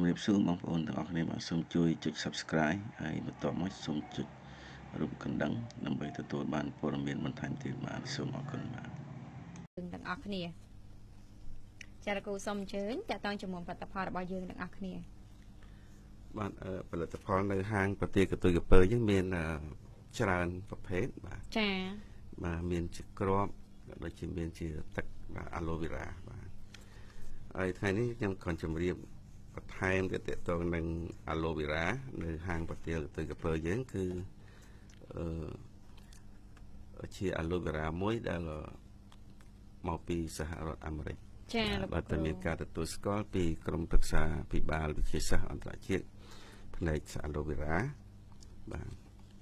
រាបសួរបងប្អូនទាំងអស់គ្នាបាទសូមជួយចុច Subscribe ហើយបន្តមកសូមចុចរូបកណ្ដឹងដើម្បីទទួលបានព័ត៌មានបន្ថែមទៀតបាទសូមអរគុណបាទទាំងអស់គ្នាចាលោកគ្រូសូមអញ្ជើញតើតើជាមួយផលិតផលរបស់យើងទាំងអស់គ្នាបាទផលិតផលនៅហាងប្រទេសកតុយកពើយើងមានច្រើនប្រភេទបាទចាបាទមានជាក្របដូចជាមានជាទឹកបាទ Aloe Vera បាទហើយថ្ងៃនេះខ្ញុំក៏ជម្រាបបន្ថែមទៅតទៅនឹង Aloe Vera នៅហាងប្រទេសកតុយកពើយើងគឺជា Aloe Vera មួយដែលមកពីសហរដ្ឋអាមេរិកចាលោកបាទតែមានការទទួលស្គាល់ពីក្រមប្រឹក្សាពិបាលវិទ្យាសាស្ត្រអន្តរជាតិផ្នែក Aloe Vera បាទ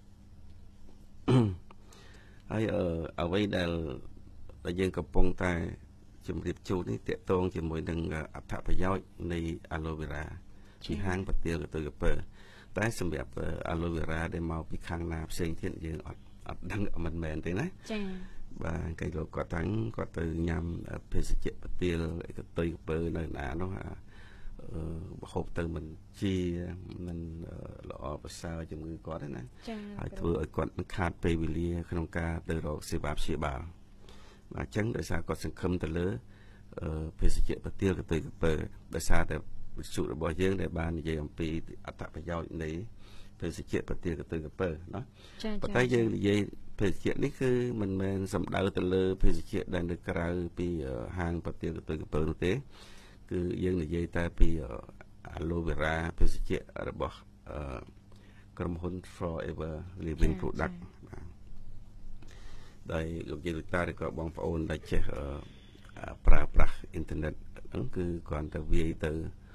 ហើយអ្វីដែលយើងកំពុងតែជម្រាបជូននេះតកតងជាមួយនឹងអត្ថប្រយោជន៍នៃ Aloe Vera ពីហាងប្រទាលកតុយកពើតែសម្រាប់ Aloe Vera ដែលមកពីខាងណាផ្សេងទៀតយើងអត់ដឹងមិនមែនទេណាចាបាទគេលោកគាត់ទៅញ៉ាំភេសជ្ជៈប្រទាលកតុយកពើនៅណានោះហូបទៅមិនជាមិនល្អប្រសើរជំងឺគាត់ទេណាហើយធ្វើឲ្យគាត់មិនខាតពេលវេលាក្នុងការទៅរកសេវាព្យាបាលបាទអញ្ចឹងដោយសារគាត់សង្ឃឹមទៅលើភេសជ្ជៈប្រទាលកតុយកពើដោយសារតែវិទ្យុរបស់យើងដែលបាននិយាយអំពីអត្ថប្រយោជន៍នៃភេសជ្ជៈប្រទាលកតុយកពើណាប៉ុន្តែយើងនិយាយភេសជ្ជៈនេះគឺមិនមែនសំដៅទៅលើភេសជ្ជៈដែលនៅក្រៅពីហាងប្រទាលកតុយកពើនោះទេគឺយើងនិយាយតែពី Aloe Vera ភេសជ្ជៈរបស់ក្រុមហ៊ុន Forever Living Product បាទដែលលោកយាយលោកតាឬក៏បងប្អូនដែលចេះប្រើប្រាស់អ៊ីនធឺណិតហ្នឹងគឺគ្រាន់តែវាយទៅ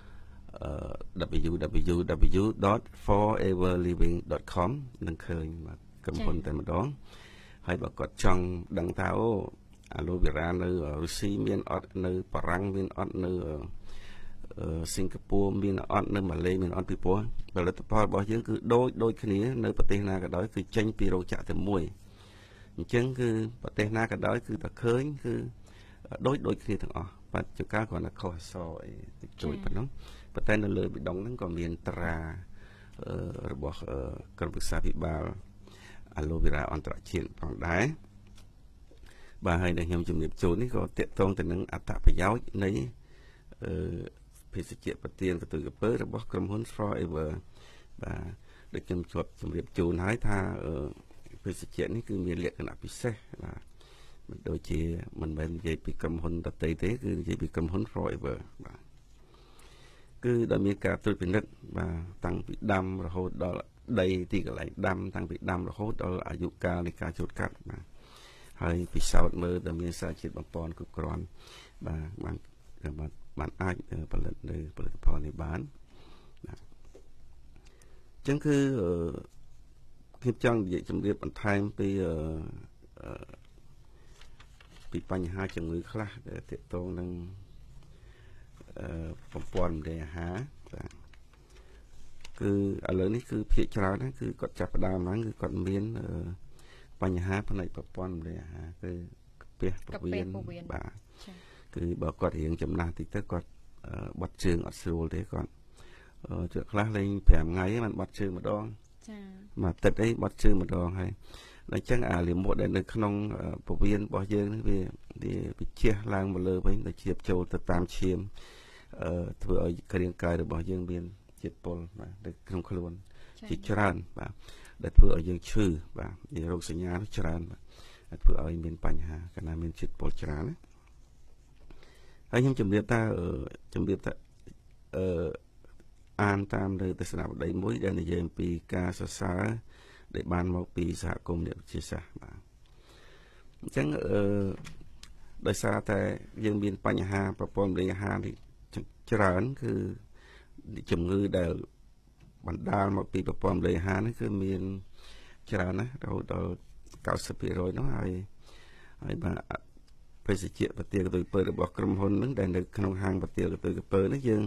www.foreverliving.com នឹងឃើញបាទក្រុមហ៊ុនតែម្ដងហើយបើគាត់ចង់ដឹងថាអូ Aloe Vera នៅរុស្ស៊ីមានអត់នៅបារាំងមានអត់នៅសិង្ហបុរីមានអត់នៅម៉ាឡេមានអត់ពីព្រោះផលិតផលរបស់យើងគឺដូចគ្នានៅប្រទេសណាក៏ដោយគឺចេញពីរោងចក្រតែមួយអញ្ចឹងគឺប្រទេសណាក៏ដោយគឺតែឃើញគឺដូចគ្នាទាំងអស់បាទចុះការគ្រាន់តែខុសអក្សរអីតិចតួចប៉ុណ្ណឹងប៉ុន្តែនៅលើប៊ីដុងហ្នឹងក៏មានត្រារបស់ក្រមប្រឹក្សាពិបាល Aloe Vera អន្តរជាតិផងដែរបាទហើយដែលខ្ញុំជំរាបជូននេះក៏តកតងទៅនឹងអត្ថប្រយោជន៍នៃភេសជ្ជៈប្រទាលកតុយកពើរបស់ក្រុមហ៊ុន Forever បាទដូចខ្ញុំជាប់ជំរាបជូនហើយថាភេសជ្ជៈនេះគឺមានលក្ខណៈពិសេសបាទមិនដូចជាមិនមែននិយាយពីក្រុមហ៊ុនដទៃទេគឺនិយាយពីក្រុមហ៊ុន Forever បាទគឺដែលមានការត្រួតពិនិត្យបាទតាំងពីដាំរហូតដល់ដីទីកន្លែងដាំតាំងពីដាំរហូតដល់អាយុកាលនៃការច្រូតកាត់បាទហើយពិសោធន៍មើលដែលមានសារជាតិបំពន់គ្រប់គ្រាន់បាទបានអាចផលិតនៅផលិតផលនេះបានបាទអញ្ចឹងគឺខ្ញុំចង់និយាយជម្រាបបន្ថែមពីបញ្ហាជំងឺខ្លះដែលទាក់ទងនឹងបំពន់នៃអាហារបាទគឺឥឡូវនេះគឺភាគច្រើនហ្នឹងគឺគាត់ចាប់ផ្ដើមឡើងគឺគាត់មានបញ្ហាផ្នែកប្រព័ន្ធនៃអាហារគឺកាពះពោះវៀនបាទគឺបើគាត់រៀងចំណាស់តិចទៅគាត់បត់ជើងអត់ស្រួលទេគាត់ជួនខ្លះលេង5ថ្ងៃហ្នឹងបត់ជើងម្ដងចាមួយអាទិត្យអីបត់ជើងម្ដងហើយអញ្ចឹងអាលាមកដែលនៅក្នុងពោះវៀនរបស់យើងនេះវាវិជះឡើងមកលើវិញដែលជ្រាបចូលទៅតាមឈាមធ្វើឲ្យរាងកាយរបស់យើងមានជាតិពុលបាទនៅក្នុងខ្លួនជាច្រើនបាទដែលធ្វើឲ្យយើងឈឺបាទមានរោគសញ្ញាច្រើនបាទធ្វើឲ្យមានបញ្ហាកាលណាមានជាតិពុលច្រើនណាហើយខ្ញុំជំរាបថាអានតាមនៅទស្សនវិស័យមួយដែលនិយាយអំពីការសរសើរដែលបានមកពីសហគមន៍អ្នកវិទ្យាសាស្ត្របាទអញ្ចឹងដោយសារតែយើងមានបញ្ហាប្រព័ន្ធរំលាយអាហារនេះច្រើនគឺជំងឺដែលបណ្ដាលមកពីប្រព័ន្ធរំលាយអាហារនេះគឺមានច្រើនណាស់រហូតដល់ 90% នោះហើយបាទភេសជ្ជៈប្រទាលកតុយកពើរបស់ក្រុមហ៊ុនហ្នឹងដែលនៅក្នុងហាងប្រទាលកតុយកពើនេះយើង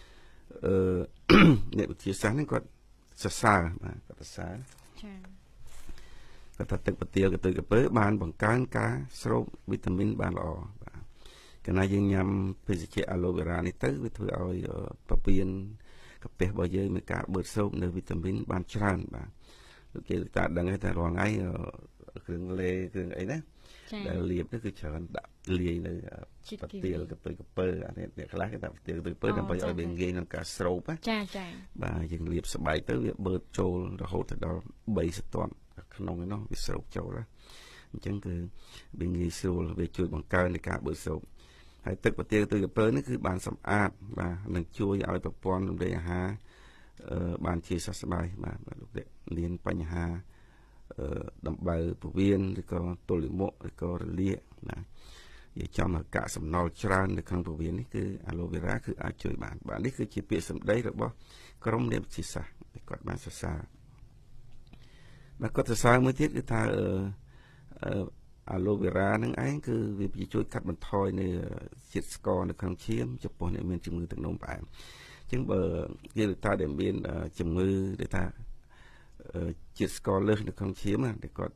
អ្នកវិទ្យាសាស្ត្រហ្នឹងគាត់សរសើរបាទគាត់សរសើរចា៎គាត់ថាទឹកប្រទាលកតុយកពើបានបង្កើនការស្រូបវីតាមីនបានល្អបាទកាលណាយើងញ៉ាំភេសជ្ជៈ Aloe Vera នេះទៅវាធ្វើឲ្យពោះវៀនកាពះរបស់យើងមានការបឺតសូបនៅវីតាមីនបានច្រើនបាទលោកគេតាដឹងថារាល់ថ្ងៃគ្រឿងលេគ្រឿងអីណាដែលលាបនេះគឺច្រើនដាក់លាយនៅប្រទាលកតុយកពើអានេះអ្នកខ្លះគេថាប្រទាលកតុយកពើដើម្បីឲ្យវាងាយក្នុងការស្រូបចាបាទយើងលាបស្បែកទៅវាបឺតចូលរហូតទៅដល់3សន្ទាន់ក្នុងឯនោះវាស្រូបចូលណាអញ្ចឹងគឺវាងាយស្រួលវាជួយបង្កើននៃការបឺតសូបហើយទឹកប្រទាលកតុយកពើនេះគឺបានសម្អាតបាទនឹងជួយឲ្យប្រព័ន្ធរំលាយអាហារបានជាសះស្បើយបាទលោកអ្នកមានបញ្ហាដំបៅពោះវៀនឬក៏ទល់លាមកឬក៏រលាកណានិយាយចំកាកសំណល់ច្រើននៅក្នុងពោះវៀននេះគឺអាឡូវេរ៉ាគឺអាចជួយបានបាទនេះគឺជាពាក្យសម្ដីរបស់ក្រុមអ្នកវិទ្យាសាស្ត្រគាត់បានសរសើរបាទគាត់សរសើរមួយទៀតគឺថាអាឡូវេរ៉ានឹងឯងគឺវាជួយកាត់បន្ថយនៅជាតិស្ករនៅក្នុងឈាមចំពោះអ្នកមានជំងឺទឹកនោមផ្អែមអញ្ចឹងបើគេថាដែលមានជំងឺដែលថាជាតិស្ករលើសនៅក្នុងឈាមណាតែគាត់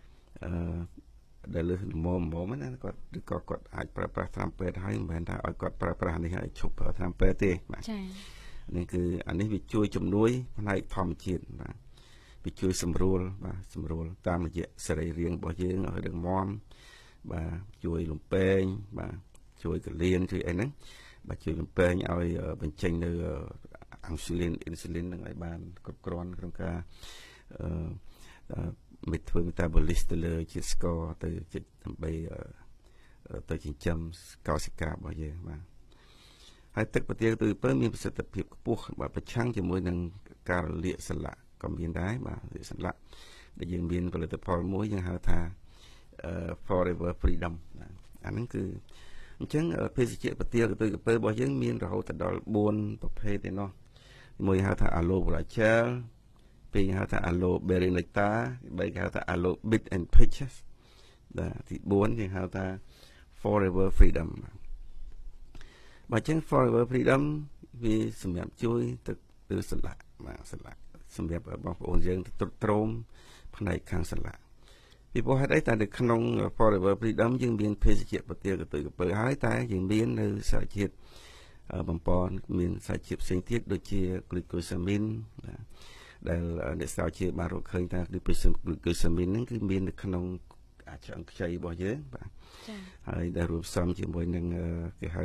ដែលលើសល្មមណាគាត់ឬក៏គាត់អាចប្រើប្រាស់ថ្នាំពេទ្យហើយមិនមែនថាឲ្យគាត់ប្រើប្រាស់នេះឲ្យឈប់ប្រើថ្នាំពេទ្យទេបាទចា៎នេះគឺអានេះវាជួយជំនួយផ្នែកធម្មជាតិបាទវាជួយសម្រួលបាទសម្រួលតាមរយៈសរីរាង្គរបស់យើងឲ្យរឹងមាំបាទជួយលំពេងបាទជួយកលៀនជួយអីហ្នឹងបាទជួយលំពេងឲ្យបញ្ចេញនៅអង់ស៊ូលីនអ៊ីនស៊ូលីននឹងឲ្យបានគ្រប់គ្រាន់ក្នុងការធ្វើ metabolism ទៅលើជាតិស្ករទៅដើម្បីទៅចិញ្ចឹមកោសិការបស់យើងបាទហើយទឹកប្រទាលកតុយពើមានប្រសិទ្ធភាពខ្ពស់បាទប្រឆាំងជាមួយនឹងការរលាកសន្លាក់ក៏មានដែរបាទរលាកសន្លាក់ដែលយើងមានផលិតផលមួយយើងហៅថា Forever Freedom អាហ្នឹងគឺអញ្ចឹងភេសជ្ជៈប្រទាលកតុយកពើរបស់យើងមានរហូតដល់4ប្រភេទឯណោះមួយហៅថា Aloe Vera Gel ពីរហៅថា Aloe Berry Nectar បីហៅថា Aloe Bit and Peaches បាទទី4យើងហៅថា Forever Freedom បើអញ្ចឹង Forever Freedom វាសម្រាប់ជួយទៅសន្លាក់បាទសន្លាក់សម្រាប់បងប្អូនយើងទៅទ្រុឌទ្រោមផ្នែកខាងសន្លាក់ពីព្រោះហេតុអីតែនៅក្នុង Forever Freedom យើងមានភេសជ្ជៈប្រទាលកតុយកពើហើយតែយើងមាននៅសារជាតិបំពន់មានសារជាតិផ្សេងទៀតដូចជា glucosamine ដែលអ្នកស្រាវជ្រាវបានរកឃើញថា glucosamine ហ្នឹងគឺមាននៅក្នុងឆ្អឹងខ្ចីរបស់យើងបាទចា៎ហើយដែលរួមផ្សំជាមួយនឹងគេហៅ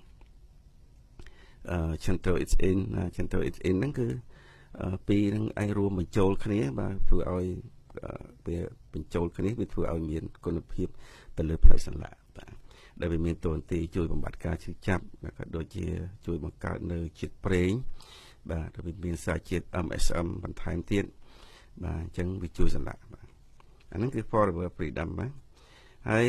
centroitin ហ្នឹងគឺពីរហ្នឹងឯងរួមបញ្ចូលគ្នាបាទធ្វើឲ្យវាបញ្ចូលគ្នាវាធ្វើឲ្យមានគុណភាពទៅលើផ្នែកសន្លាក់បាទដែលវាមានតួនាទីជួយបំបត្តិការឈឺចាប់ក៏ដូចជាជួយបង្កើតនៅជាតិប្រេងបាទវាមានសារជាតិ MSM បន្ថែមទៀតបាទអញ្ចឹងវាជួយសន្លាក់បាទអាហ្នឹងគឺ Forever Freedom បាទហើយ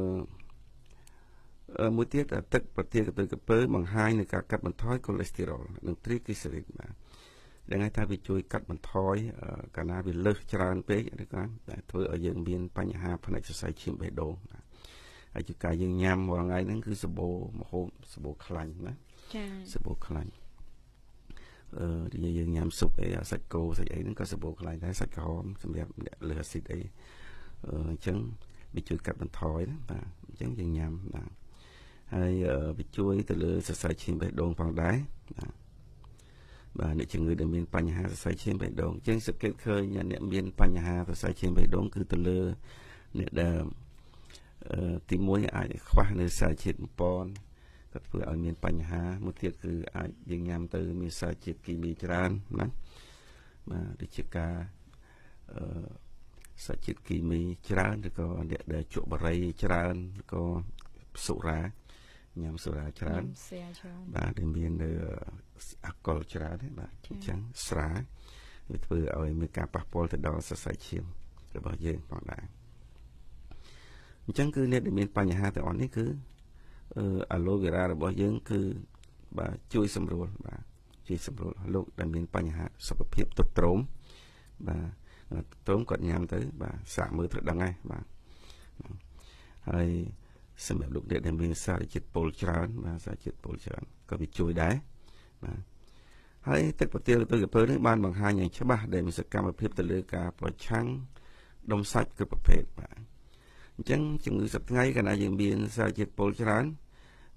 មួយទៀតទឹកប្រទាលកតុយកពើបង្ហាញនៃការកាត់បន្ថយ cholesterol និង triglycerid បាទដែលហៅថាវាជួយកាត់បន្ថយកាលណាវាលើសច្រើនពេកឬក៏ធ្វើឲ្យយើងមានបញ្ហាផ្នែកសរសៃឈាមបេះដូងហើយជាការយើងញ៉ាំរាល់ថ្ងៃហ្នឹងគឺសម្បូរម្ហូបសម្បូរខ្លាញ់ណាចា៎សម្បូរខ្លាញ់យើងញ៉ាំស៊ុបអីសាច់គោសាច់អីហ្នឹងក៏សម្បូរខ្លាញ់ដែរសាច់ក្រហមសម្រាប់អ្នកលើសអាស៊ីតអីអញ្ចឹងវាជួយកាត់បន្ថយណាបាទអញ្ចឹងយើងញ៉ាំបាទហើយវាជួយទៅលើសរសៃឈាមបេះដូងផងដែរបាទអ្នកជំងឺដែលមានបញ្ហាសរសៃឈាមបេះដូងអញ្ចឹងសង្កេតឃើញអ្នកមានបញ្ហាសរសៃឈាមបេះដូងគឺទៅលើអ្នកដែលទី1អាចខ្វះនៅសារជាតិបំពន់ក៏ធ្វើឲ្យមានបញ្ហាមួយទៀតគឺអាចយើងញ៉ាំទៅមានសារជាតិគីមីច្រើនណាបាទដូចជាការសារជាតិគីមីច្រើនឬក៏អ្នកដែលជក់បារីច្រើនឬក៏សុរាញ៉ាំសុរាច្រើនបាទដែលមាននៅអាល់កុលច្រើនបាទអញ្ចឹងស្រាវាធ្វើឲ្យមានការប៉ះពាល់ទៅដល់សរសៃឈាមរបស់យើងផងដែរអញ្ចឹងគឺអ្នកដែលមានបញ្ហាទាំងអស់នេះគឺអាឡូវេរ៉ារបស់យើងគឺបាទជួយសម្រួលបាទជួយសម្រួលលោកដែលមានបញ្ហាសុខភាពទ្រុឌទ្រោមបាទទ្រោមគាត់ញ៉ាំទៅបាទសាកមើលត្រូវដឹងហើយបាទហើយសម្រាប់លោកអ្នកដែលមានសារជាតិពុលច្រើនបាទសារជាតិពុលច្រើនក៏វាជួយដែរបាទហើយទឹកប្រទាលកតុយកពើនេះបានបង្ហាញយ៉ាងច្បាស់ដែលមានសកម្មភាពទៅលើការប្រឆាំងដុំសាច់គ្រប់ប្រភេទបាទអញ្ចឹងជំងឺសប្តាហ៍ថ្ងៃកាលណាយើងមានសារជាតិពុលច្រើន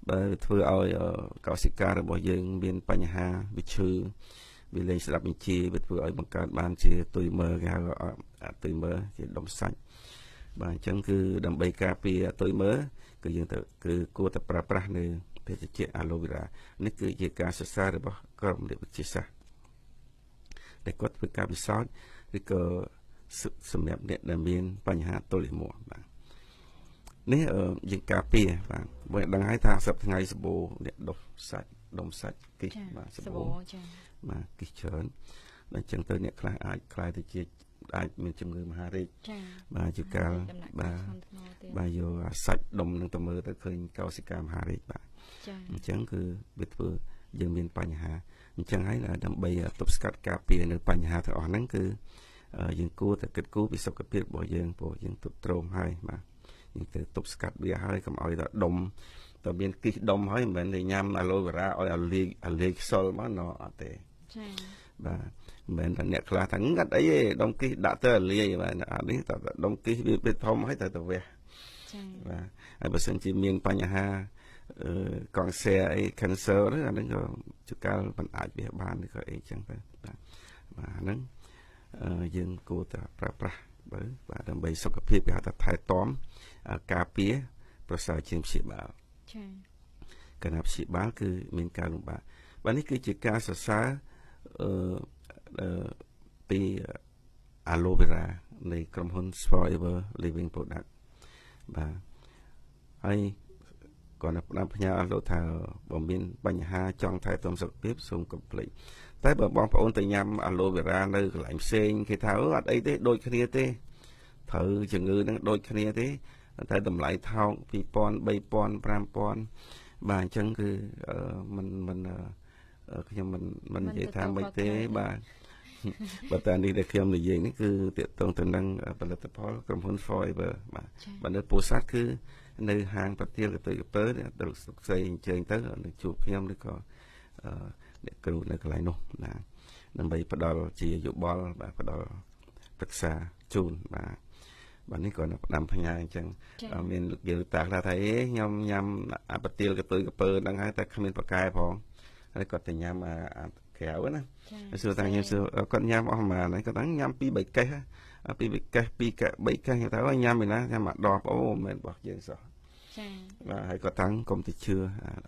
បើធ្វើឲ្យកោសិការបស់យើងមានបញ្ហាវិឈឺវាលែងស្ដាប់បញ្ជាវាធ្វើឲ្យបង្កើតបានជាទុយមើគេហៅទុយមើជាដុំសាច់បាទអញ្ចឹងគឺដើម្បីការពារទុយមើគឺយើងទៅគឺគួរតែប្រើប្រាស់នៅភេសជ្ជៈ aloe vera នេះគឺជាការសិក្សារបស់ក្រុមវិទ្យាសាស្ត្រដែលគាត់ធ្វើការពិសោធន៍ឬក៏សម្រាប់អ្នកដែលមានបញ្ហាទល់លាមកបាទនេះយើងការពារបាទបើដឹងហើយថាសប្តាហ៍ថ្ងៃសបោអ្នកដុសសាច់ដុំសាច់គិះបាទសបោចាបាទគិះច្រើនដល់អញ្ចឹងទៅអ្នកខ្លះអាចខ្លាយទៅជាអាចមានជំងឺមហារីកបាទជាកាលបាទយកសាច់ដុំនឹងទៅមើលទៅឃើញកោសិកាមហារីកបាទអញ្ចឹងគឺវាធ្វើយើងមានបញ្ហាអញ្ចឹងហើយដើម្បីទប់ស្កាត់ការពារនៅបញ្ហាទាំងអស់ហ្នឹងគឺយើងគួរតែគិតគូរពីសុខភាពរបស់យើងព្រោះយើងទប់ទ្រាំហើយបាទយើងទៅទប់ស្កាត់វាហើយកុំឲ្យដល់ដុំតើមានគិះដុំហើយមិនមែនតែញ៉ាំ aloe vera ឲ្យអាលេខ្សលមកណអត់ទេចាបាទមិនមែនថាអ្នកខ្លះថាងាត់អីទេដុំគិះដាក់ទៅលាយបាទអានេះតើដុំគិះវាធំហើយទៅវះចាបាទហើយបើសិនជាមានបញ្ហាកង់សែអី cancer ហ្នឹងអាហ្នឹងក៏ជួនកាលមិនអាចវាបានឬក៏អីចឹងទៅបាទហ្នឹងយើងគួរតែប្រើប្រាស់បាទដើម្បីសុខភាពគេហៅថាថែទាំការពារប្រសើរជាងព្យាបាលចាគណៈព្យាបាលគឺមានការលំបាកបាទនេះគឺជាការសរសើរពី aloe vera នៃក្រុមហ៊ុន Forever Living Product បាទហើយគាត់បានផ្ញើអស់លោកថាបើមានបញ្ហាចង់ថែទាំសុខភាពសូមកុំភ្លេចតែបើបងប្អូនទៅញ៉ាំ aloe vera នៅកន្លែងផ្សេងគេថាអត់អីទេដូចគ្នាទេត្រូវជំងឺហ្នឹងដូចគ្នាទេតែតម្លៃថោក 2000 3000 5000បាទអញ្ចឹងគឺមិនខ្ញុំមិននិយាយថាមិនទេបាទបើតែនេះដែលខ្ញុំនិយាយនេះគឺទាក់ទងទៅនឹងផលិតផលក្រុមហ៊ុន Forever បាទបើនៅពោធិ៍សាត់គឺនៅហាងប្រទាលកតុយកពើទៅសុខស្រីអញ្ជើញទៅនឹងជួបខ្ញុំឬក៏អ្នកគ្រូនៅកន្លែងនោះណាដើម្បីផ្ដល់ជាយោបល់បាទផ្ដល់ប្រឹក្សាជូនបាទនេះគាត់ផ្ដាំផ្ញើអញ្ចឹងមានយល់តាខ្លះថាខ្ញុំញ៉ាំប្រទាលកតុយកពើហ្នឹងហើយតែគ្មានប្រកែផងហើយគាត់ទៅញ៉ាំក្រៅណាសួរថាខ្ញុំសួរគាត់ញ៉ាំអស់ប៉ុន្មានគាត់ថាញ៉ាំ2 3កេស2 3កេស2 3កេសខ្ញុំថាញ៉ាំឯណាញ៉ាំមួយដបអូមិនមែនរបស់យើងសោះចាបាទហើយគាត់តាំងកុំទៅជឿ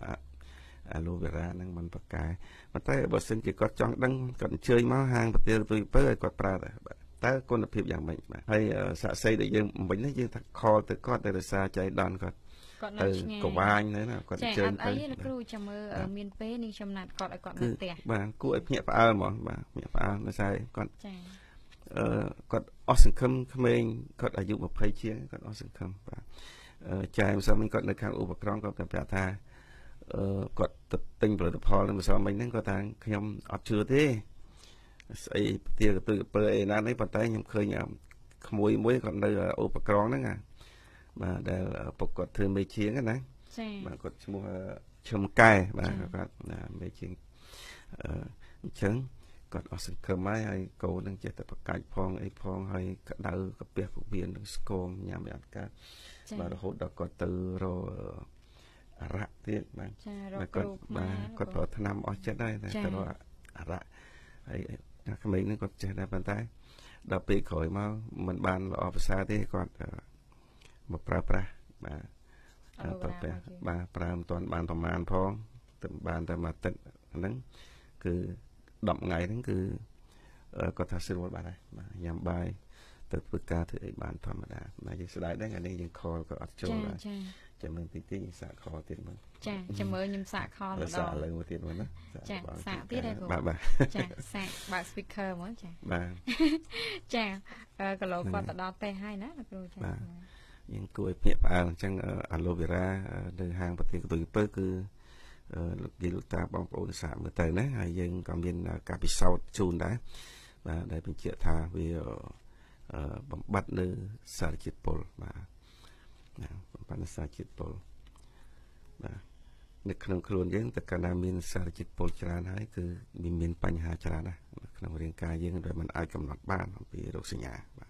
aloe vera ហ្នឹងមិនប្រកែប៉ុន្តែបើសិនជាគាត់ចង់ដឹងគាត់អញ្ជើញមកហាងប្រទាលទុយពើឲ្យគាត់ប្រើតើគុណភាពយ៉ាងម៉េចបាទហើយសាក់សីដែលយើងមិញនេះយើងថាខលទៅគាត់ទៅរសារចៃដន្យគាត់ទៅកវាញទៅណាគាត់អញ្ជើញទៅចាអត់អីគ្រូចាំមើលមានពេលនេះចំណាត់គាត់ឲ្យគាត់នៅផ្ទះបាទគួរឲ្យភ្ញាក់ផ្អើលហ្មងបាទភ្ញាក់ផ្អើលដោយសារគាត់ចាគាត់អស់សង្ឃឹមក្មេងគាត់អាយុ20ជាងគាត់អស់សង្ឃឹមបាទចាយម្សិលមិញគាត់នៅខាងឧបក្រមគាត់ប្រាប់ថាគាត់ទៅទិញផលិតផលនឹងម្សិលមិញហ្នឹងគាត់ថាខ្ញុំអត់ជឿទេស្អីផ្ទាល់កតុយពើអីណានេះប៉ុន្តែខ្ញុំឃើញក្មួយមួយគាត់នៅឧបក្រមហ្នឹងបាទដែលពុកគាត់ធ្វើមេជាងណាចា៎បាទគាត់ឈ្មោះឈឹមកែបាទគាត់មេជាងអញ្ចឹងគាត់អស់សង្ឃឹមហើយកូននឹងចេះតែប្រកាច់ផងអីផងហើយកដៅកាពះពុកមាននឹងស្គមញ៉ាំឲ្យអត់កើតបាទរហូតដល់គាត់ទៅរកអារ៉ាក់ទៀតបាទគាត់បាទគាត់ប្រើថ្នាំអស់ចិត្តហើយតែទៅរកអារ៉ាក់ហើយក្មេងហ្នឹងគាត់ចេះដែរប៉ុន្តែដល់ពេលក្រោយមកមិនបានល្អប្រសើរទេគាត់មកប្រើប្រាស់បាទបាទប្រើមិនទាន់បានប្រមាណផងតែបានតែមួយអាទិត្យហ្នឹងគឺ10ថ្ងៃហ្នឹងគឺគាត់ថាស្រួលបាត់ហើយបាទញ៉ាំបាយទៅធ្វើការធ្វើអីបានធម្មតាណាយើងស្ដាយដែរថ្ងៃនេះយើងខលក៏អត់ចូលដែរចាំមើលតិចតិចសាកខលទៀតមើលចាចាំមើលខ្ញុំសាកខលម្ដងសាកលើមួយទៀតមើលណាចាសាកទៀតដែរគ្រូបាទចាសាកបើក speaker ហ្មងចាបាទចាគីឡូគាត់ទៅដល់ទេហើយណាគ្រូចាយើងគួរឲ្យភ្ញាក់ផ្អើលអញ្ចឹងaloe vera នៅហាងប្រទេសកតុយពើគឺលោកយាយលោកតាបងប្អូនសាកមើលទៅណាហើយយើងក៏មានការពិសោធន៍ជូនដែរបាទដែលបញ្ជាក់ថាវាបំបត្តិនៅសារជាតិពុលបាទបំបត្តិនៅសារជាតិពុលបាទនៅក្នុងខ្លួនយើងតែកាលណាមានសារជាតិពុលច្រើនហើយគឺមានបញ្ហាច្រើនណាស់ក្នុងរាងកាយយើងដែលមិនអាចកំណត់បានអំពីរោគសញ្ញាបាទ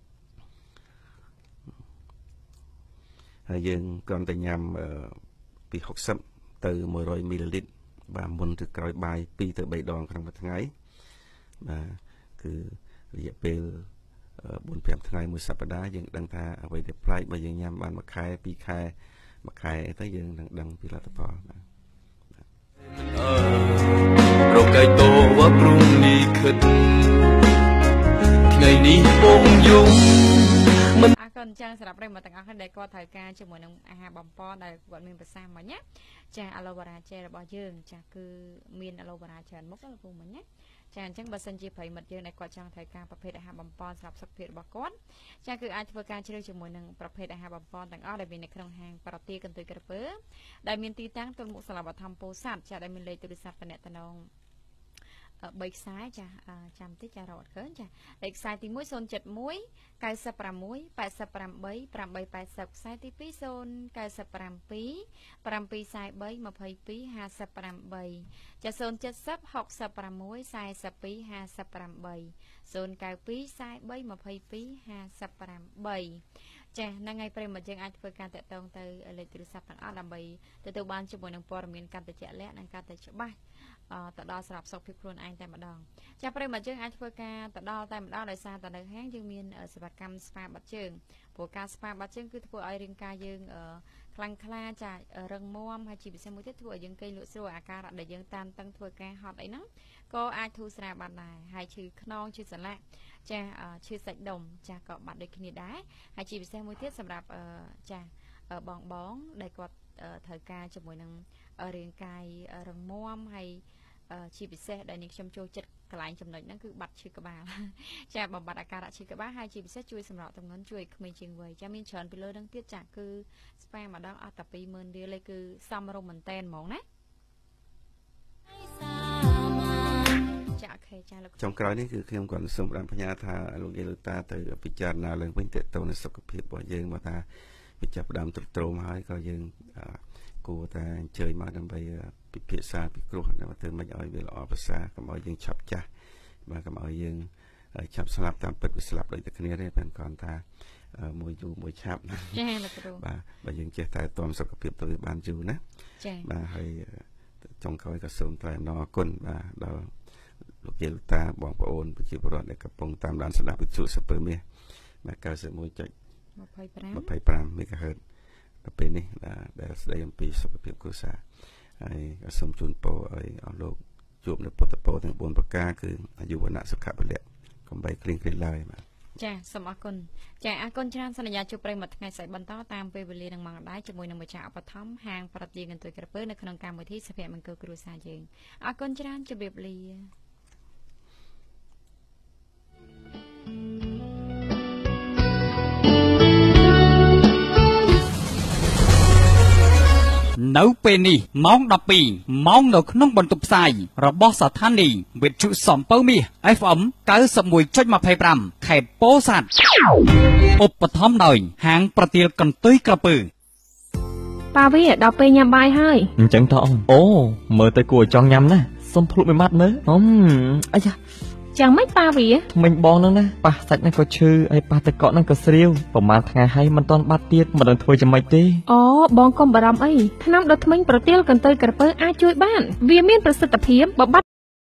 ហើយយើងគ្រាន់តែញ៉ាំពី60ទៅ100មីលីលីត្របាទមុនឬក្រោយបាយ2ទៅ3ដងក្នុងមួយថ្ងៃបាទគឺរយៈពេល4-5 ថ្ងៃមួយសប្តាហ៍យើងដឹងថាអ្វីដែលប្លែកបើយើងញ៉ាំបានមួយខែ2ខែមួយខែទៅយើងនឹងដឹងពីលទ្ធផលបាទរកៃតោវព្រំនេះគិតថ្ងៃនេះបងយំមិនអរគុណចាសម្រាប់ប្រិយមិត្តទាំងអស់គ្នាដែលគាត់ត្រូវការជាមួយនឹងអាហារបំពងដែលគាត់មានប្រសាសន៍មិញណាចាអាឡូវ៉ារ៉ាជែរបស់យើងចាគឺមានអាឡូវ៉ារ៉ាច្រើនមុខណាលោកគ្រូមិញណាចាអញ្ចឹងបើសិនជាប្រិយមិត្តយើងដែលគាត់ចង់ត្រូវការប្រភេទអាហារបំពងសម្រាប់សុខភាពរបស់គាត់ចាគឺអាចធ្វើការជ្រើសជាមួយនឹងប្រភេទអាហារបំពងទាំងអស់ដែលមាននៅក្នុងហាងប្រទាកន្ទុយក្រពើដែលមានទីតាំងទល់មុខសាលាបឋមពោធិ៍សាត់ចាដែលមានលេខទូរស័ព្ទតំណតំណង3ខ្សែចាចាំតិចចារត់ឃើញចាលេខខ្សែទី1 071 96 88 880ខ្សែទី2 097 743 22 58ចា070 66 42 58 092 43 22 58ចាហ្នឹងហើយប្រិមត្តយើងអាចធ្វើការតាក់ទងទៅលេខទូរស័ព្ទទាំងអស់ដើម្បីទទួលបានជាមួយនឹងព័ត៌មានកាន់តែជាក់លាក់និងកាន់តែច្បាស់ទៅដល់ស្រាប់សុខភាពខ្លួនឯងតែម្ដងចាប្រិមត្តយើងអាចធ្វើការទៅដល់តែម្ដងដោយសារតែនៅហាងយើងមានសេវាកម្មស្ប៉ាបាត់ជើងព្រោះការស្ប៉ាបាត់ជើងគឺធ្វើឲ្យរាងកាយយើងខ្លាំងក្លាចារឹងមាំហើយជាពិសេសមួយទៀតធ្វើឲ្យយើងគេងលក់ស្រួលអាការៈដែលយើងតានតឹងធ្វើការហត់អីហ្នឹងក៏អាចធូរស្រាលបានដែរហើយឈឺខ្នងឈឺសន្លាក់ចាឈឺសាច់ដុំចាក៏បាត់ដូចគ្នាដែរហើយជាពិសេសមួយទៀតសម្រាប់ចាបងដែលគាត់ត្រូវការជាមួយនឹងរាងកាយរឹងមាំហើយជាពិសេសដែលនេះខ្ញុំចូលចិត្តកន្លែងចំណុចហ្នឹងគឺបាត់ឈឺក្បាលចាបំបត្តិអាការៈឈឺក្បាលហើយជាពិសេសជួយសម្រកទម្ងន់ជួយឲ្យក្មេងជាងវ័យចាមានច្រើនពីលើហ្នឹងទៀតចាគឺស្ប៉ាម្ដងអត់តែ20000រៀលទេគឺសមរម្យមែនតែនហ្មងណាចាអូខេចាលោកចុងក្រោយនេះគឺខ្ញុំគាត់សូមផ្ញើថាលោកយាយលោកតាទៅពិចារណាឡើងវិញតទៅនឹងសុខភាពរបស់យើងមកថាវាចាប់ផ្ដើមទ្រុឌទ្រោមហើយក៏យើងគួរតែអញ្ជើញមកដើម្បីពិភាក្សាពិគ្រោះដើម្បីធ្វើមិនឲ្យវាល្អប្រសើរកុំឲ្យយើងឆាប់ចាស់បាទកុំឲ្យយើងឆាប់ស្លាប់តាមពិតវាស្លាប់ដូចតែគ្នាទេតែគ្រាន់តែមួយយូរមួយឆាប់ចាលោកគ្រូបាទបើយើងចេះតែតាមសុខភាពទៅវាបានយូរណាចាបាទហើយចុងក្រោយក៏សូមថ្លែងអំណរគុណបាទដល់លោកយាយលោកតាបងប្អូនប្រជាពលរដ្ឋដែលកំពុងតាមដានស្ដាប់វិទ្យុសពើមាសបាទ91.25 MHz ដល់ពេលនេះដែលស្ដីអំពីសុខភាពគ្រួសារហើយក៏សូមជូនពរឲ្យអស់លោកជួបនៅពុទ្ធពរទាំង4ប្រការគឺអាយុវណ្ណៈសុខៈពលៈកុំបីគ្លៀងគ្លេឡើយបាទចាសូមអរគុណចាអរគុណច្រើនសន្យាជួបប្រិយមិត្តថ្ងៃស្អែកបន្តតាមពេលវេលានឹងម៉ោងដែរជាមួយនឹងម្ចាស់ឧបត្ថម្ភហាងប្រទាកន្ទុយក្រពើនៅក្នុងកម្មវិធីសុភមង្គលគ្រួសារយើងអរគុណច្រើនជម្រាបលានៅពេលនេះម៉ោង12ម៉ោងនៅក្នុងបន្ទប់ផ្សាយរបស់ស្ថានីយ៍វិទ្យុសំពៅមាស FM 91.25 ខេត្តពោធិ៍សាត់ឧបត្ថម្ភដោយហាងប្រទាលកន្ទុយក្រពើប៉ាវាដល់ពេលញ៉ាំបាយហើយអញ្ចឹងតើអូមើលទៅគួរចង់ញ៉ាំណាស់សុំភ្លុកមួយម៉ាត់មើលអាយ៉ាចាំមិនប៉ាវាថ្មិញបងហ្នឹងណាប៉ះសាច់ហ្នឹងក៏ឈឺហើយប៉ះទឹកកកហ្នឹងក៏ស្រាវប្រហែលថ្ងៃហើយមិនទាន់បាត់ទៀតមិនដឹងធ្វើយ៉ាងម៉េចទេអូបងកុំបារម្ភអីថ្នាំដុតធ្មេញប្រទាលកន្ទុយក្រពើអាចជួយបានវាមានប្រសិទ្ធភាពបំប